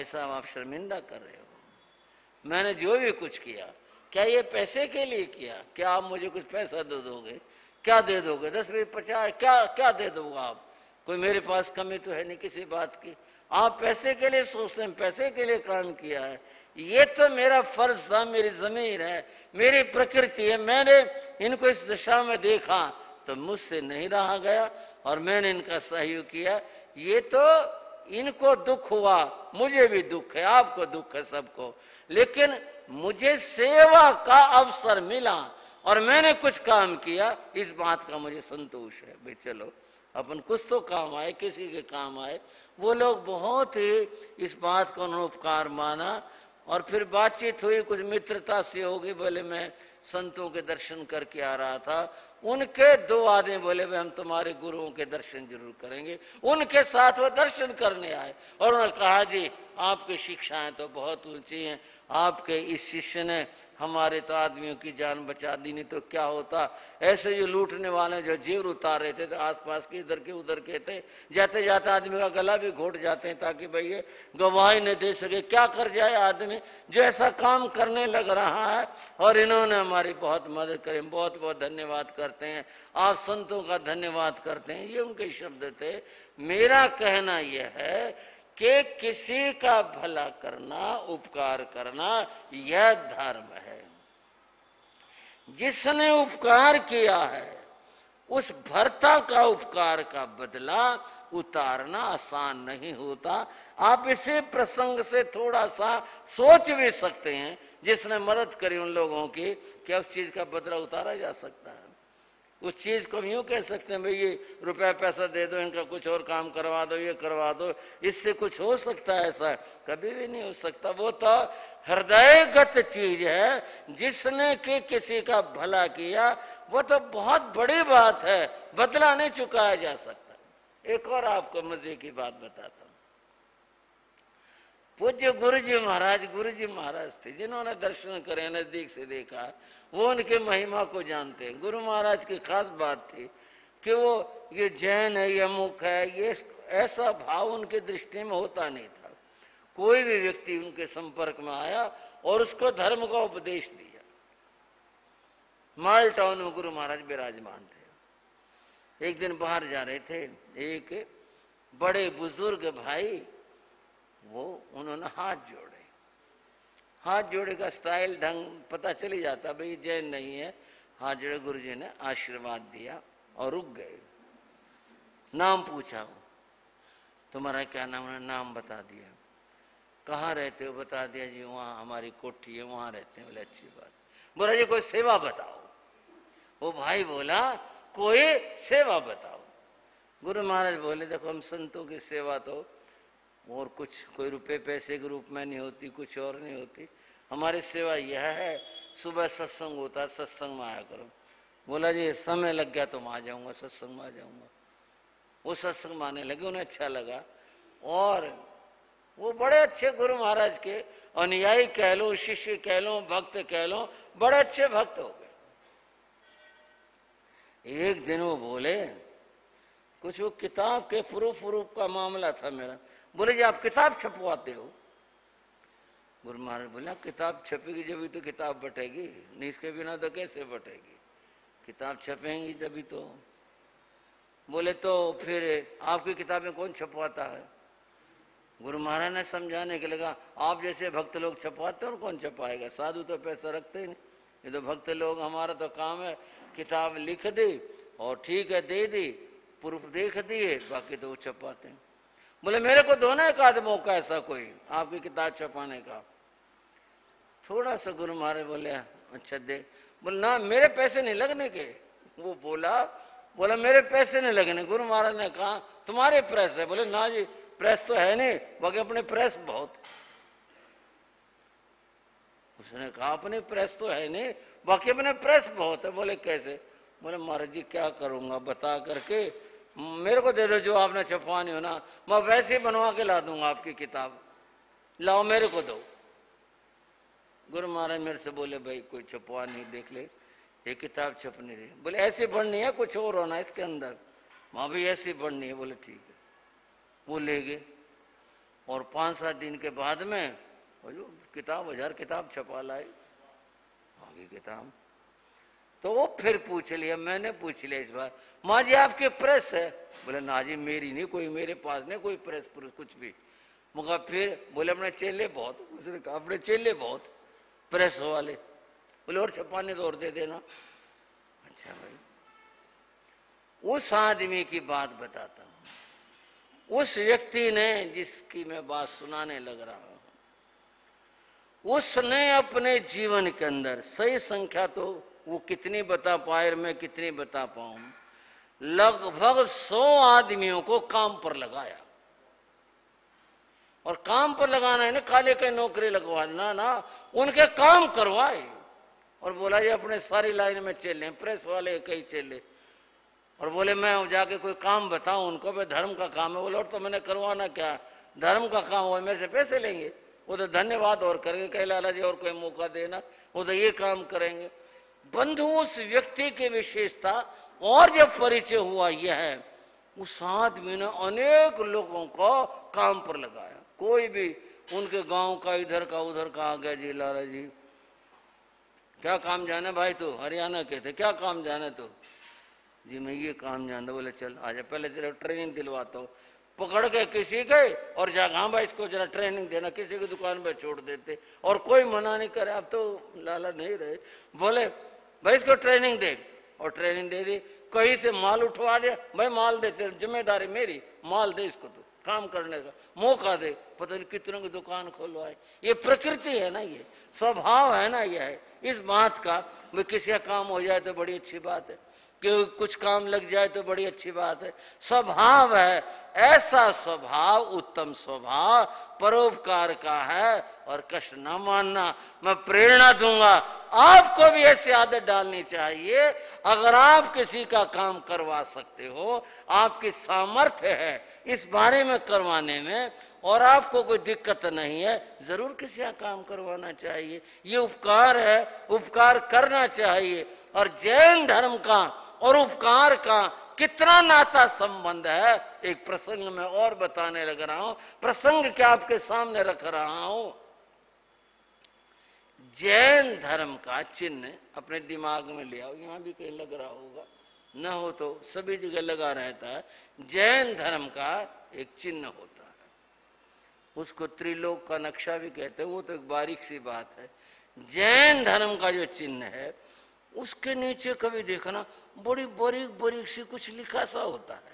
साहब आप शर्मिंदा कर रहे हो, मैंने जो भी कुछ किया क्या ये पैसे के लिए किया? क्या आप मुझे कुछ पैसा दे दोगे? क्या दे दोगे? 10 रुपये 50 क्या क्या दे दोगे आप? कोई मेरे पास कमी तो है नहीं किसी बात की। आप पैसे के लिए सोचते हैं, पैसे के लिए काम किया है। ये तो मेरा फर्ज था, मेरी जमीन है, मेरी प्रकृति है। मैंने इनको इस दिशा में देखा तो मुझसे नहीं रहा गया और मैंने इनका सहयोग किया। ये तो इनको दुख हुआ, मुझे भी दुख है, आपको दुख है, सबको, लेकिन मुझे सेवा का अवसर मिला और मैंने कुछ काम किया, इस बात का मुझे संतोष है। भाई चलो अपन कुछ तो काम आए, किसी के काम आए। वो लोग बहुत ही इस बात को उन्होंने उपकार माना और फिर बातचीत हुई, कुछ मित्रता से होगी। बोले मैं संतों के दर्शन करके आ रहा था। उनके 2 आदमी बोले भाई हम तुम्हारे गुरुओं के दर्शन जरूर करेंगे। उनके साथ वो दर्शन करने आए और उन्होंने कहा जी आपकी शिक्षाएं तो बहुत ऊंची हैं, आपके इस शिष्य ने हमारे तो आदमियों की जान बचा दी, नहीं तो क्या होता। ऐसे जो लूटने वाले जो जेवर उतार रहे थे तो आसपास के इधर के उधर के थे, जाते जाते आदमी का गला भी घोट जाते हैं ताकि भाई ये गवाही न दे सके। क्या कर जाए आदमी जो ऐसा काम करने लग रहा है। और इन्होंने हमारी बहुत मदद करी, बहुत बहुत धन्यवाद करते हैं, आप संतों का धन्यवाद करते हैं। ये उनके शब्द थे। मेरा कहना यह है कि किसी का भला करना, उपकार करना यह धर्म है। जिसने उपकार किया है उस भर्ता का उपकार का बदला उतारना आसान नहीं होता। आप इसी प्रसंग से थोड़ा सा सोच भी सकते हैं, जिसने मदद करी उन लोगों की, क्या उस चीज का बदला उतारा जा सकता है? उस चीज को हम यूं कह सकते हैं भाई ये रुपया पैसा दे दो, इनका कुछ और काम करवा दो, ये करवा दो, इससे कुछ हो सकता है? ऐसा कभी भी नहीं हो सकता। वो तो हृदयगत चीज है। जिसने कि किसी का भला किया वो तो बहुत बड़ी बात है, बदला नहीं चुकाया जा सकता। एक और आपको मजे की बात बताता हूं। पूज्य गुरुजी महाराज थे, जिन्होंने दर्शन करे, नजदीक से देखा, वो उनके महिमा को जानते हैं। गुरु महाराज की खास बात थी कि वो ये जैन है, ये अमुक है, ये ऐसा भाव उनके दृष्टि में होता नहीं था। कोई भी व्यक्ति उनके संपर्क में आया और उसको धर्म का उपदेश दिया। माल टाउन में गुरु महाराज विराजमान थे। एक दिन बाहर जा रहे थे, एक बड़े बुजुर्ग भाई वो उन्होंने हाथ जोड़े। हाथ जोड़े का स्टाइल ढंग पता चली जाता, भाई जैन नहीं है। हाथ जोड़े, गुरुजी ने आशीर्वाद दिया और रुक गए। नाम पूछा, तुम्हारा क्या नाम? उन्होंने नाम बता दिया। कहाँ रहते हो? बता दिया जी वहाँ हमारी कोठी है, वहाँ रहते हैं। बोले अच्छी बात। बोला जी कोई सेवा बताओ। वो भाई बोला कोई सेवा बताओ। गुरु महाराज बोले देखो हम संतों की सेवा तो और कुछ कोई रुपए पैसे के रूप में नहीं होती, कुछ और नहीं होती। हमारी सेवा यह है, सुबह सत्संग होता है, सत्संग में आया करो। बोला जी समय लग गया तो मैं आ जाऊंगा, सत्संग में आ जाऊंगा। वो सत्संग में आने लगे, उन्हें अच्छा लगा और वो बड़े अच्छे गुरु महाराज के अनुयायी कह लो, शिष्य कह लो, भक्त कह लो, बड़े अच्छे भक्त हो गए। एक दिन वो बोले कुछ वो किताब के प्रूफ का मामला था मेरा। बोले जी आप किताब छपवाते हो? गुरु महाराज बोला किताब छपेगी जब तो किताब बटेगी, नहीं इसके बिना तो कैसे बटेगी? किताब छपेंगी तभी तो। बोले तो फिर आपकी किताबें कौन छपवाता है? गुरु महाराज ने समझाने के लगा आप जैसे भक्त लोग छपवाते और कौन छपाएगा? साधु तो पैसा रखते ही नहीं, ये तो भक्त लोग, हमारा तो काम है किताब लिख दी और ठीक है दे दी, प्रूफ देख दिए, बाकी तो वो छपाते हैं। बोले मेरे को दो ना एक आध मौका ऐसा कोई आपकी किताब छपाने का। थोड़ा सा गुरु महाराज बोले अच्छा दे। बोले ना मेरे पैसे नहीं लगने के। वो बोला मेरे पैसे नहीं लगने। गुरु महाराज ने कहा तुम्हारे प्रेस है? बोले ना जी प्रेस तो है नहीं, बाकी अपने प्रेस बहुत। उसने कहा अपने प्रेस तो है नहीं, बाकी अपने प्रेस बहुत है। बोले कैसे? बोले महाराज जी क्या करूंगा बता करके, मेरे को दे दो जो आपने छपवानी हो ना, मैं वैसे ही बनवा के ला दूंगा आपकी किताब, लाओ मेरे को दो। गुरु महाराज मेरे से बोले भाई कोई छपवा नहीं, देख ले ये किताब छपनी रही। बोले ऐसी बढ़नी है, कुछ और होना इसके अंदर। वहां भी ऐसी बढ़नी है। बोले ठीक है। वो ले गए और 5-7 दिन के बाद में वो जो किताब 1000 किताब छपा लाई, आगे किताब। तो वो फिर पूछ लिया, मैंने पूछ लिया इस बार, माँ जी आपके प्रेस है? बोले ना जी मेरी नहीं, कोई मेरे पास नहीं कोई प्रेस कुछ भी। मगर फिर बोले अपने चेले बहुत। उसने कहा अपने चेले बहुत प्रेस वाले। बोले और छपाने तो और दे देना। अच्छा भाई, उस आदमी की बात बताता हूं। उस व्यक्ति ने, जिसकी मैं बात सुनाने लग रहा हूं, उसने अपने जीवन के अंदर, सही संख्या तो वो कितनी बता पाए मैं कितनी बता पाऊं, लगभग 100 आदमियों को काम पर लगाया। और काम पर लगाना है ना काले के नौकरी लगवाना ना, उनके काम करवाए। और बोला ये अपने सारी लाइन में चले, प्रेस वाले कई चले। और बोले मैं जाके कोई काम बताऊं उनको, भाई धर्म का काम है। बोले और तो मैंने करवाना क्या, धर्म का काम हुआ मेरे से पैसे लेंगे, वो तो धन्यवाद और करेंगे, कह लाला जी और कोई मौका देना, वो तो ये काम करेंगे। बंधु उस व्यक्ति की विशेषता और जब परिचय हुआ यह है, उस आदमी ने अनेक लोगों को काम पर लगाया। कोई भी उनके गांव का इधर का उधर का आ गया, जी लाला जी क्या काम जाने भाई, तू हरियाणा के थे, क्या काम जाने तू? जी मैं ये काम जानता। बोले चल आजा पहले तेरे ट्रेनिंग दिलवाता हूँ। पकड़ के किसी के और जा, हाँ भाई इसको जरा ट्रेनिंग देना, किसी की दुकान पे छोड़ देते और कोई मना नहीं करे। अब तो लाला नहीं रहे, बोले भाई इसको ट्रेनिंग दे, और ट्रेनिंग दे दी। कहीं से माल उठवा दे, भाई माल दे, तेरी जिम्मेदारी मेरी, माल दे इसको, तो काम करने का मौका दे। पता नहीं कितनों की दुकान खोलवाए। ये प्रकृति है ना, ये स्वभाव है ना, यह है इस बात का। भाई किसी का काम हो जाए तो बड़ी अच्छी बात है, कि कुछ काम लग जाए तो बड़ी अच्छी बात है, स्वभाव है। ऐसा स्वभाव उत्तम स्वभाव परोपकार का है, और कष्ट न मानना। मैं प्रेरणा दूंगा आपको भी ऐसी आदत डालनी चाहिए। अगर आप किसी का काम करवा सकते हो, आपकी सामर्थ्य है इस बारे में करवाने में, और आपको कोई दिक्कत नहीं है, जरूर किसी का काम करवाना चाहिए। ये उपकार है, उपकार करना चाहिए। और जैन धर्म का और उपकार का कितना नाता संबंध है, एक प्रसंग में और बताने लग रहा हूं। प्रसंग क्या आपके सामने रख रहा हूं। जैन धर्म का चिन्ह अपने दिमाग में ले आओ, यहां भी कहीं लग रहा होगा, न हो तो सभी जगह लगा रहता है। जैन धर्म का एक चिन्ह होता है, उसको त्रिलोक का नक्शा भी कहते हैं। वो तो एक बारीक सी बात है। जैन धर्म का जो चिन्ह है, उसके नीचे कभी देखना बड़ी बारीक बारीक सी कुछ लिखा सा होता है।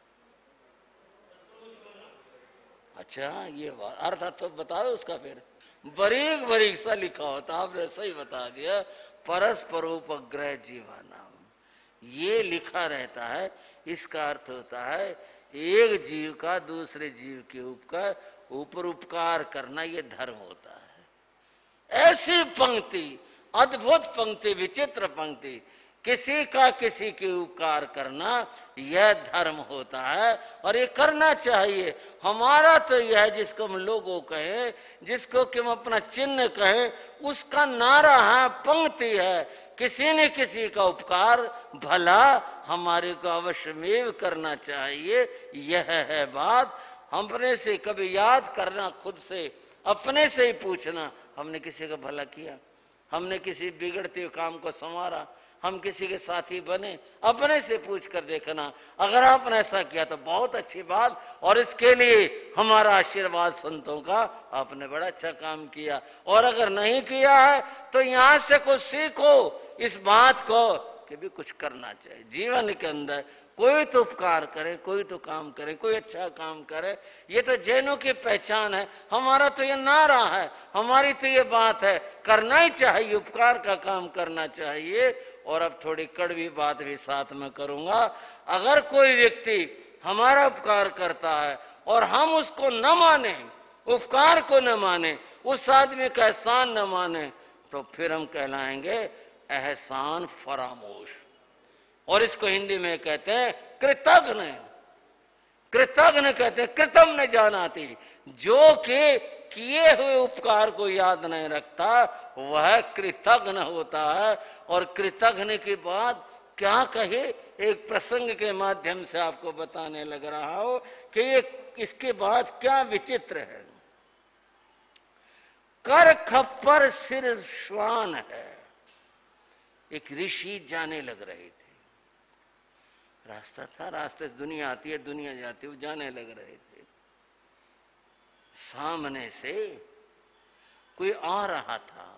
अच्छा ये बात अर्थ तो बताओ उसका। फिर बारीक बारीक सा लिखा होता, आपने सही बता दिया, परस्परोपग्रह जीवानाम, ये लिखा रहता है। इसका अर्थ होता है एक जीव का दूसरे जीव के ऊपर उपकार करना, ये धर्म होता है। ऐसी पंक्ति, अद्भुत पंक्ति, विचित्र पंक्ति, किसी का किसी के उपकार करना, यह धर्म होता है। और ये करना चाहिए। हमारा तो यह है, जिसको हम लोगों कहें, जिसको कि हम अपना चिन्ह कहें, उसका नारा है, पंक्ति है, किसी न किसी का उपकार भला हमारे को अवश्यमेव करना चाहिए। यह है बात। अपने से कभी याद करना, खुद से अपने से ही पूछना, हमने किसी का भला किया, हमने किसी बिगड़ते हुए काम को संवारा, हम किसी के साथी बने, अपने से पूछ कर देखना। अगर आपने ऐसा किया तो बहुत अच्छी बात, और इसके लिए हमारा आशीर्वाद संतों का, आपने बड़ा अच्छा काम किया। और अगर नहीं किया है तो यहाँ से कुछ सीखो इस बात को कि भी कुछ करना चाहिए जीवन के अंदर। कोई तो उपकार करे, कोई तो काम करे, कोई अच्छा काम करे। ये तो जैनों की पहचान है। हमारा तो ये नारा है, हमारी तो ये बात है, करना ही चाहिए, उपकार का काम करना चाहिए। और अब थोड़ी कड़वी बात भी साथ में करूंगा। अगर कोई व्यक्ति हमारा उपकार करता है और हम उसको न माने, उपकार को न माने, उस आदमी का एहसान न माने, तो फिर हम कहलाएंगे एहसान फरामोश। और इसको हिंदी में कहते हैं कृतघ्न। कृतघ्न कहते हैं, कृतम न जानाति, जो कि किए हुए उपकार को याद नहीं रखता, वह कृतघ्न होता है। और कृतघ्न की बात क्या कहे, एक प्रसंग के माध्यम से आपको बताने लग रहा हो कि ये इसके बाद क्या विचित्र है। कर खप्पर सिर श्वान है। एक ऋषि जाने लग रहे थे, रास्ता था, रास्ते से दुनिया आती है, दुनिया जाती है, वो जाने लग रहे थे। सामने से कोई आ रहा था,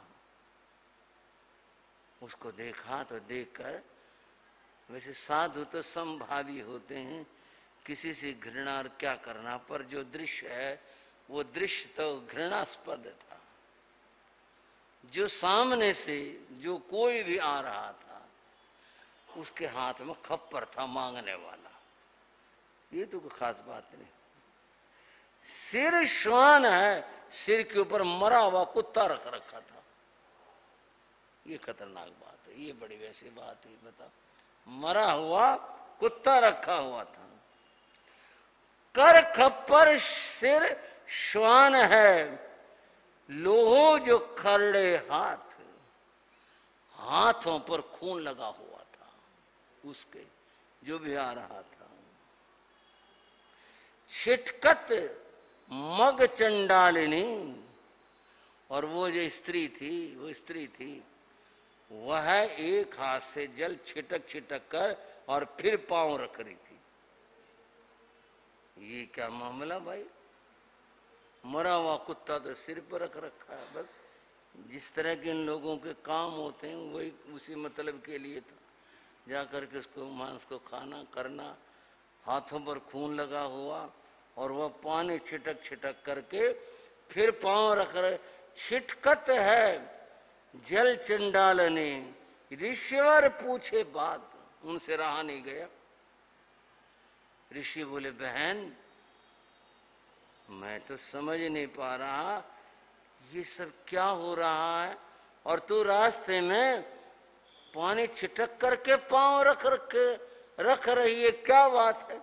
उसको देखा तो देखकर, वैसे साधु तो समभावी होते हैं, किसी से घृणा और क्या करना, पर जो दृश्य है वो दृश्य तो घृणास्पद था। जो सामने से जो कोई भी आ रहा था उसके हाथ में खप्पर था मांगने वाला, ये तो कोई खास बात नहीं। सिर श्वान है, सिर के ऊपर मरा हुआ कुत्ता रख रखा था। ये खतरनाक बात है, ये बड़ी वैसी बात है। बता, मरा हुआ कुत्ता रखा हुआ था। कर खप्पर सिर श्वान है, लोहो जो खरड़े हाथ, हाथों पर खून लगा हुआ था उसके, जो भी आ रहा था। छिटकत मग चंडालिनी, और वो जो स्त्री थी, वो स्त्री थी, वह एक हाथ से जल छिटक छिटक कर और फिर पांव रख रही थी। ये क्या मामला भाई? मरा हुआ कुत्ता तो सिर पर रख रखा है। बस जिस तरह के इन लोगों के काम होते हैं वही उसी मतलब के लिए था, जाकर के उसको मांस को खाना करना। हाथों पर खून लगा हुआ और वह पानी छिटक छिटक करके फिर पांव रख रहे। छिटकत है जल चंडालने, ऋषिवर पूछे बात, उनसे रहा नहीं गया। ऋषि बोले, बहन मैं तो समझ नहीं पा रहा ये सब क्या हो रहा है, और तू रास्ते में पानी छिटक करके पांव रख रही है, क्या बात है?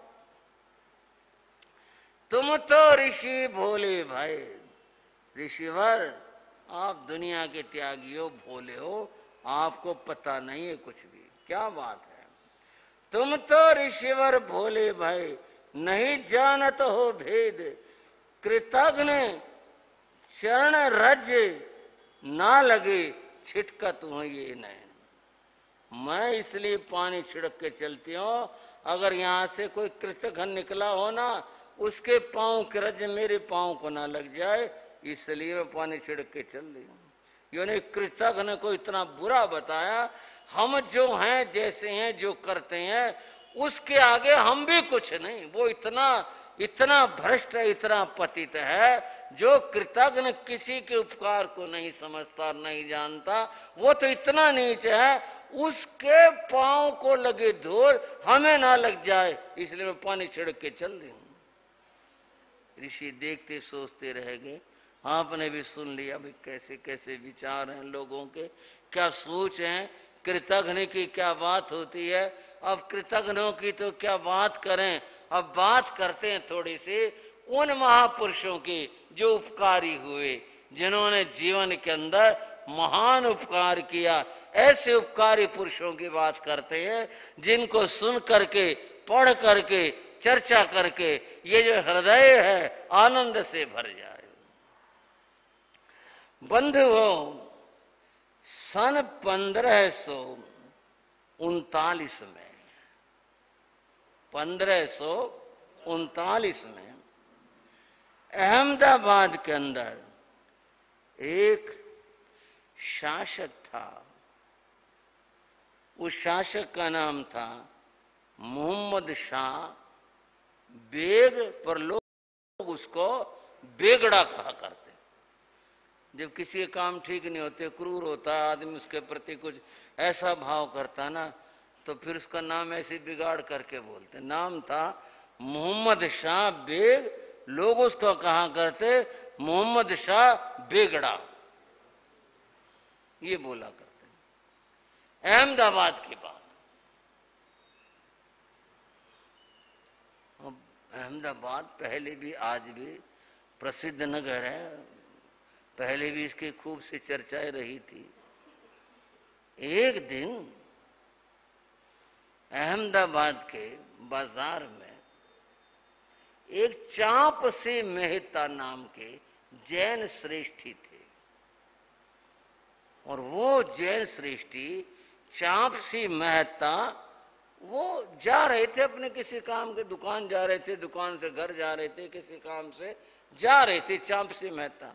तुम तो ऋषि भोले भाई, ऋषिवर आप दुनिया के त्यागी हो, भोले हो, आपको पता नहीं है कुछ भी, क्या बात है? तुम तो ऋषिवर भोले भाई, नहीं जानत हो भेद, कृतघ्न चरण रज ना लगे, छिटकत हो ये नैन। मैं इसलिए पानी छिड़क के चलती हूँ, अगर यहाँ से कोई कृतघ्न निकला हो ना, उसके पांव के रज मेरे पांव को ना लग जाए, इसलिए मैं पानी छिड़क के चल रही हूँ। यानी कृतघ्न को इतना बुरा बताया। हम जो हैं, जैसे हैं, जो करते हैं, उसके आगे हम भी कुछ नहीं। वो इतना भ्रष्ट, इतना पतित है, जो कृतघ्न किसी के उपकार को नहीं समझता, नहीं जानता, वो तो इतना नीच है, उसके पांव को लगे धूल हमें ना लग जाए, इसलिए मैं पानी छिड़क के चल रही हूँ। ऋषि देखते सोचते रह गए। आपने भी सुन लिया भाई कैसे कैसे विचार हैं लोगों के, क्या सोच हैं, कृतघ्न की क्या बात होती है। अब कृतघ्नों की तो क्या बात करें, अब बात करते हैं थोड़ी सी उन महापुरुषों की जो उपकारी हुए, जिन्होंने जीवन के अंदर महान उपकार किया। ऐसे उपकारी पुरुषों की बात करते हैं जिनको सुन करके, पढ़ करके, चर्चा करके ये जो हृदय है आनंद से भर जाए। बंधुओं, सन 1539 में, 1539 में अहमदाबाद के अंदर एक शासक था। उस शासक का नाम था मोहम्मद शाह बेग, पर लोग उसको बेगड़ा कहा करते। जब किसी के काम ठीक नहीं होते, क्रूर होता है आदमी, उसके प्रति कुछ ऐसा भाव करता ना, तो फिर उसका नाम ऐसे बिगाड़ करके बोलते। नाम था मोहम्मद शाह बेग, लोग उसको कहा करते मोहम्मद शाह बेगड़ा, ये बोला करते। अहमदाबाद की बात। अहमदाबाद पहले भी आज भी प्रसिद्ध नगर है, पहले भी इसकी खूब सी चर्चाएं रही थी। एक दिन अहमदाबाद के बाजार में एक चांप सिंह मेहता नाम के जैन श्रेष्ठी थे, और वो जैन श्रेष्ठी चांप सिंह मेहता वो जा रहे थे अपने किसी काम के, दुकान जा रहे थे, दुकान से घर जा रहे थे, किसी काम से जा रहे थे चांप सिंह मेहता।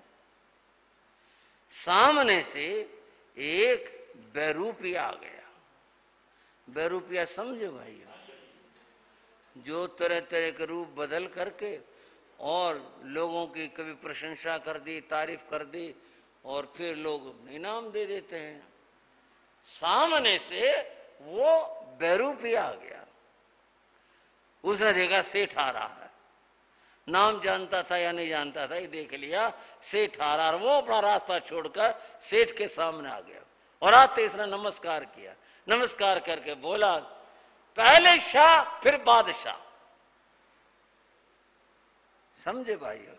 सामने से एक बैरूपिया आ गया। बैरूपिया समझे भाई, जो तरह तरह के रूप बदल करके और लोगों की कभी प्रशंसा कर दी, तारीफ कर दी, और फिर लोग इनाम दे देते हैं। सामने से वो बैरूपिया आ गया। उसने देखा सेठ आ रहा है, नाम जानता था या नहीं जानता था, ये देख लिया सेठ आ रहा है। वो अपना रास्ता छोड़कर सेठ के सामने आ गया, और आते इसने नमस्कार किया। नमस्कार करके बोला, पहले शाह फिर बादशाह। समझे भाइयों,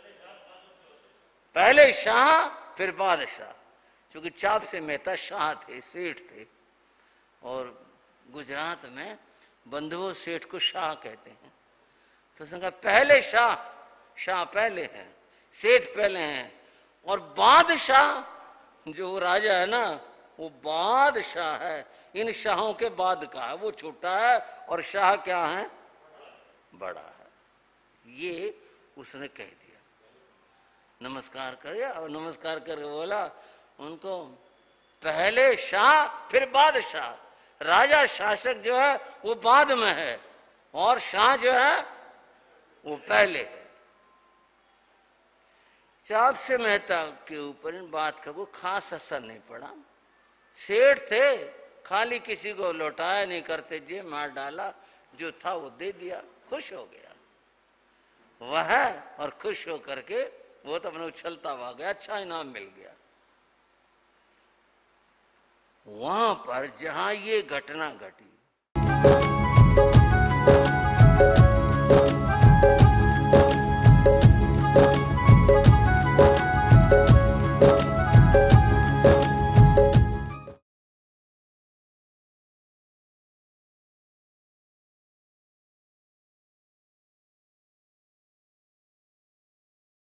पहले शाह फिर बादशाह। क्योंकि चाप से मेहता शाह थे, सेठ थे, और गुजरात में बंधुओं सेठ को शाह कहते हैं। तो उसने कहा पहले शाह, शाह पहले हैं, सेठ पहले हैं, और बादशाह जो राजा है ना, वो बादशाह है, इन शाहों के बाद का है, वो छोटा है और शाह क्या है, बड़ा है। ये उसने कह दिया। नमस्कार किया और नमस्कार करके बोला उनको, पहले शाह फिर बादशाह। राजा शासक जो है वो बाद में है, और शाह जो है वो पहले है। चाप से मेहता के ऊपर इन बात का कोई खास असर नहीं पड़ा। सेठ थे, खाली किसी को लौटाया नहीं करते, जे मार डाला, जो था वो दे दिया, खुश हो गया वह, और खुश हो करके वो तो अपने उछलता हुआ गया, अच्छा इनाम मिल गया। वहां पर जहां ये घटना घटी,